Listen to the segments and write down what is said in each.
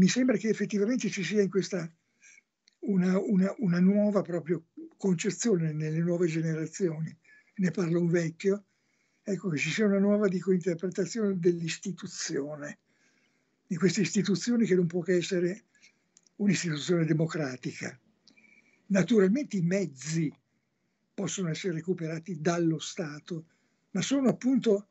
mi sembra che effettivamente ci sia in questa una nuova proprio concezione nelle nuove generazioni. Ne parla un vecchio, ecco che ci sia una nuova, dico, interpretazione dell'istituzione, di queste istituzioni che non può che essere un'istituzione democratica. Naturalmente i mezzi possono essere recuperati dallo Stato, ma sono appunto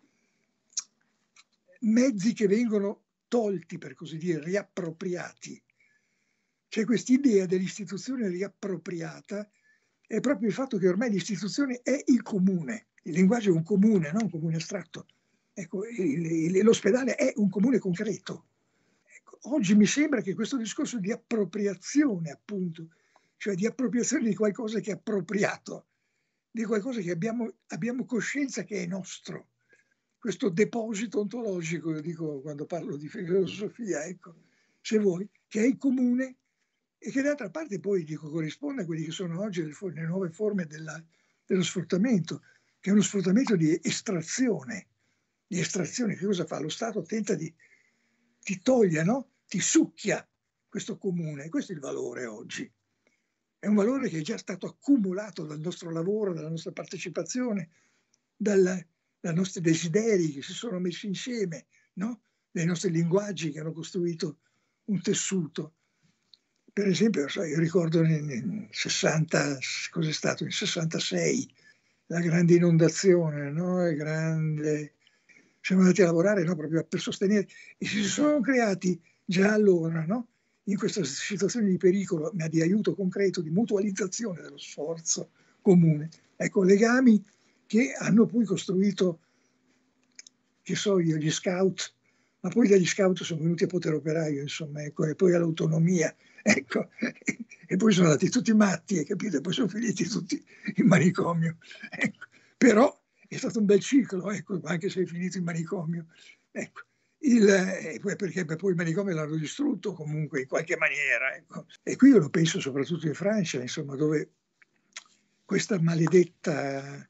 mezzi che vengono tolti, per così dire, riappropriati. C'è quest'idea dell'istituzione riappropriata, è proprio il fatto che ormai l'istituzione è il comune, il linguaggio è un comune, non un comune astratto. Ecco, l'ospedale è un comune concreto. Ecco, oggi mi sembra che questo discorso di appropriazione, appunto, cioè di appropriazione di qualcosa che è appropriato, di qualcosa che abbiamo coscienza che è nostro, questo deposito ontologico, io dico quando parlo di filosofia, ecco, se vuoi, che è il comune e che d'altra parte poi, dico, corrisponde a quelli che sono oggi le nuove forme dello sfruttamento, che è uno sfruttamento di estrazione. Di estrazione, che cosa fa? Lo Stato tenta ti toglie, no? Ti succhia questo comune. Questo è il valore oggi. È un valore che è già stato accumulato dal nostro lavoro, dalla nostra partecipazione, dai nostri desideri che si sono messi insieme, no? Dai nostri linguaggi che hanno costruito un tessuto. Per esempio, io ricordo nel 60, cos'è stato? Nel 66, la grande inondazione, no? Siamo andati a lavorare, no? Proprio per sostenere, e si sono creati già allora, no? In questa situazione di pericolo, ma di aiuto concreto, di mutualizzazione dello sforzo comune. Ecco, legami che hanno poi costruito, che so io, gli scout, ma poi dagli scout sono venuti a potere operaio, insomma, ecco, e poi all'autonomia, ecco, e poi sono andati tutti matti, capite? Poi sono finiti tutti in manicomio, ecco. Però è stato un bel ciclo, ecco, anche se è finito in manicomio, ecco. Perché poi il manicomio l'hanno distrutto comunque in qualche maniera, ecco. E qui io lo penso soprattutto in Francia, insomma, dove questa maledetta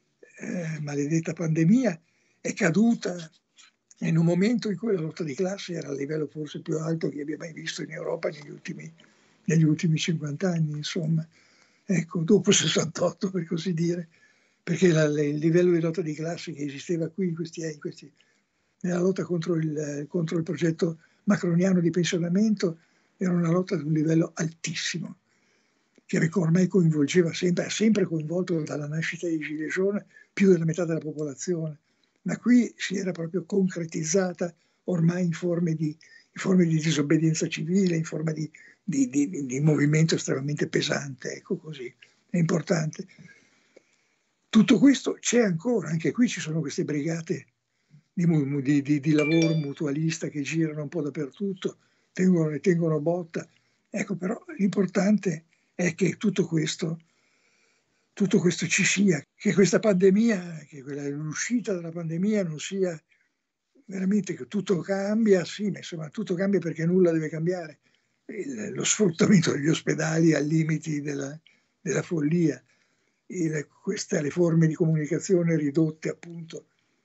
pandemia è caduta in un momento in cui la lotta di classe era a livello forse più alto che abbia mai visto in Europa negli ultimi 50 anni, insomma, ecco, dopo il 68 per così dire, perché il livello di lotta di classe che esisteva qui nella lotta contro il progetto macroniano di pensionamento era una lotta ad un livello altissimo, che ormai ha sempre coinvolto dalla nascita dei Gilets jaunes più della metà della popolazione, ma qui si era proprio concretizzata ormai in forme di disobbedienza civile, in forma di movimento estremamente pesante, ecco così, è importante. Tutto questo c'è ancora, anche qui ci sono queste brigate di lavoro mutualista che girano un po' dappertutto, tengono botta. Ecco, però l'importante è che tutto questo ci sia, che questa pandemia, che l'uscita dalla pandemia non sia veramente che tutto cambia, sì, ma insomma tutto cambia perché nulla deve cambiare. Lo sfruttamento degli ospedali ai limiti della follia, le forme di comunicazione ridotte appunto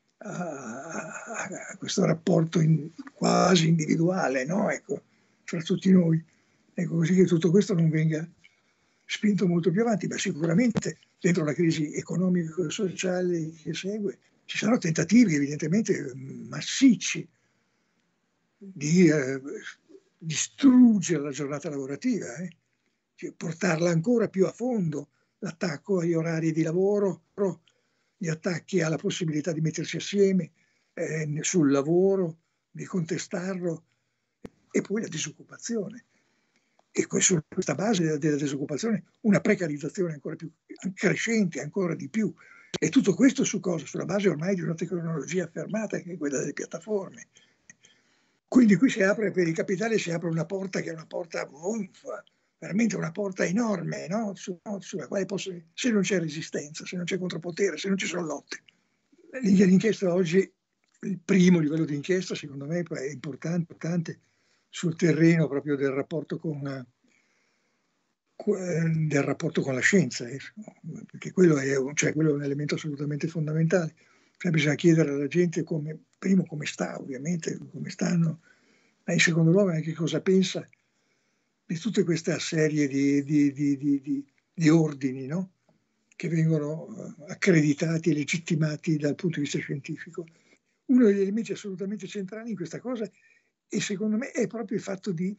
a questo rapporto quasi individuale, no? Ecco, fra tutti noi. Ecco, così che tutto questo non venga spinto molto più avanti, ma sicuramente dentro la crisi economico-sociale che segue ci saranno tentativi evidentemente massicci di distruggere la giornata lavorativa, cioè portarla ancora più a fondo, l'attacco agli orari di lavoro, gli attacchi alla possibilità di mettersi assieme sul lavoro, di contestarlo, e poi la disoccupazione. E su questa base della disoccupazione una precarizzazione ancora più crescente, ancora di più. E tutto questo su cosa? Sulla base ormai di una tecnologia affermata che è quella delle piattaforme. Quindi qui per il capitale si apre una porta che è una porta veramente una porta enorme, no? Sulla quale se non c'è resistenza, se non c'è contropotere, se non ci sono lotte. L'inchiesta oggi, il primo livello di inchiesta secondo me è importante sul terreno proprio del rapporto con la scienza, perché quello è un elemento assolutamente fondamentale. Cioè bisogna chiedere alla gente come sta, ovviamente, come stanno, ma in secondo luogo anche cosa pensa di tutta questa serie di ordini, no? Che vengono accreditati e legittimati dal punto di vista scientifico. Uno degli elementi assolutamente centrali in questa cosa, e secondo me, è proprio il fatto di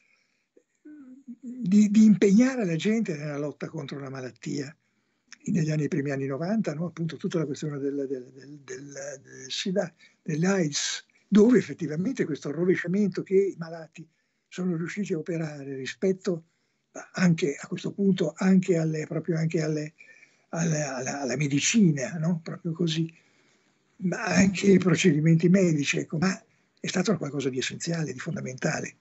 impegnare la gente nella lotta contro la malattia. Negli primi anni 90, no? Appunto tutta la questione del SIDA, dell'AIDS, dove effettivamente questo rovesciamento che i malati sono riusciti a operare rispetto anche a questo punto anche alla medicina, no? Proprio così, ma anche ai procedimenti medici, ecco, ma è stato qualcosa di essenziale, di fondamentale.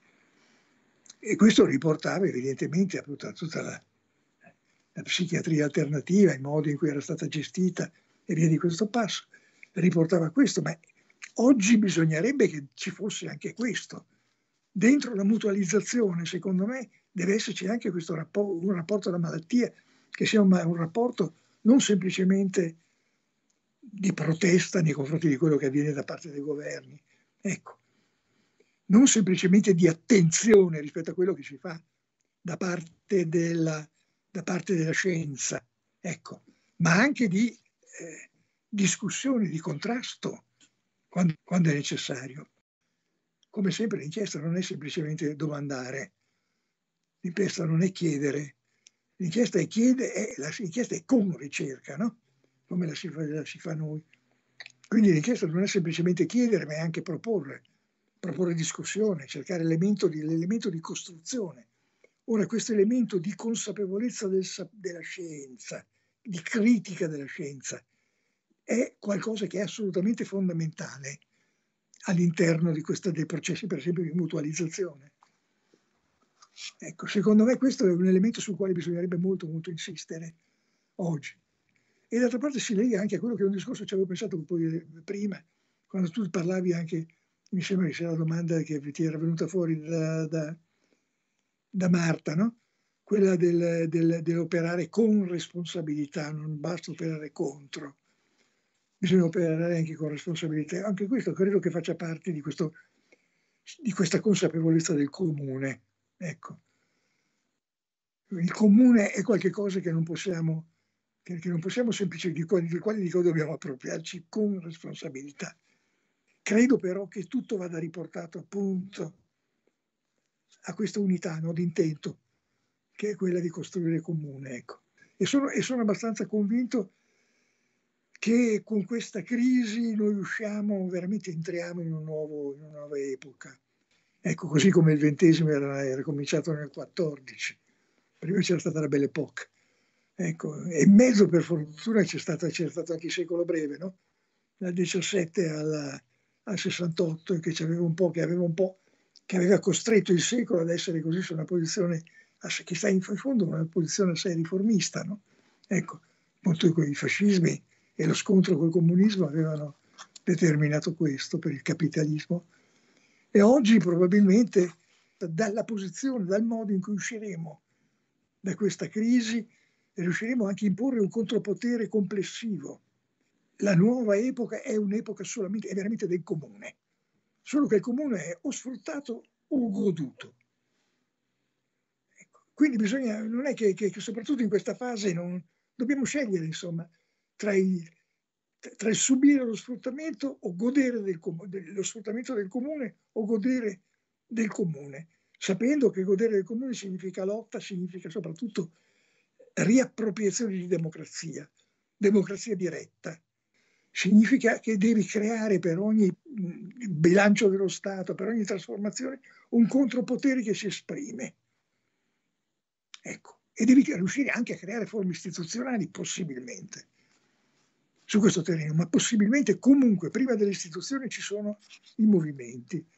E questo riportava evidentemente appunto a tutta la psichiatria alternativa, il modo in cui era stata gestita e via di questo passo, riportava questo, ma oggi bisognerebbe che ci fosse anche questo. Dentro la mutualizzazione, secondo me, deve esserci anche questo un rapporto alla malattia, che sia un rapporto non semplicemente di protesta nei confronti di quello che avviene da parte dei governi, ecco, non semplicemente di attenzione rispetto a quello che si fa da parte della scienza, ecco, ma anche di discussioni, di contrasto quando è necessario. Come sempre l'inchiesta non è semplicemente domandare, l'inchiesta non è chiedere, l'inchiesta è con ricerca, no? Come la si fa noi. Quindi l'inchiesta non è semplicemente chiedere, ma è anche proporre discussione, cercare l'elemento di costruzione. Ora, questo elemento di consapevolezza della scienza, di critica della scienza, è qualcosa che è assolutamente fondamentale all'interno dei processi, per esempio, di mutualizzazione. Ecco, secondo me questo è un elemento sul quale bisognerebbe molto, molto insistere oggi. E d'altra parte si lega anche a quello che è un discorso che ci avevo pensato un po' prima, quando tu parlavi anche, mi sembra che sia la domanda che ti era venuta fuori da Marta, no? Quella dell'operare con responsabilità, non basta operare contro, bisogna operare anche con responsabilità. Anche questo credo che faccia parte di questa consapevolezza del comune. Ecco. Il comune è qualcosa che non possiamo semplicemente, di quali dobbiamo appropriarci con responsabilità. Credo però che tutto vada riportato appunto a questa unità, no, di intento, che è quella di costruire comune. Ecco. E sono abbastanza convinto che con questa crisi noi entriamo in una nuova epoca. Ecco, così come il XX era cominciato nel 14, prima c'era stata la Belle Époque. Ecco, e in mezzo per fortuna c'è stato anche il secolo breve, no? Dal 17 al 68, che aveva costretto il secolo ad essere così su una posizione che sta in fondo una posizione assai riformista, no? Ecco, appunto i fascismi e lo scontro col comunismo avevano determinato questo per il capitalismo. E oggi probabilmente dalla posizione, dal modo in cui usciremo da questa crisi, riusciremo anche a imporre un contropotere complessivo. La nuova epoca è un'epoca è veramente del comune, solo che il comune è o sfruttato o goduto. Ecco. Quindi non è che soprattutto in questa fase dobbiamo scegliere, insomma, tra il subire lo sfruttamento o godere lo sfruttamento del comune o godere del comune, sapendo che godere del comune significa lotta, significa soprattutto riappropriazione di democrazia diretta. Significa che devi creare per ogni bilancio dello Stato, per ogni trasformazione, un contropotere che si esprime. Ecco. E devi riuscire anche a creare forme istituzionali, possibilmente, su questo terreno, ma possibilmente comunque prima delle istituzioni ci sono i movimenti.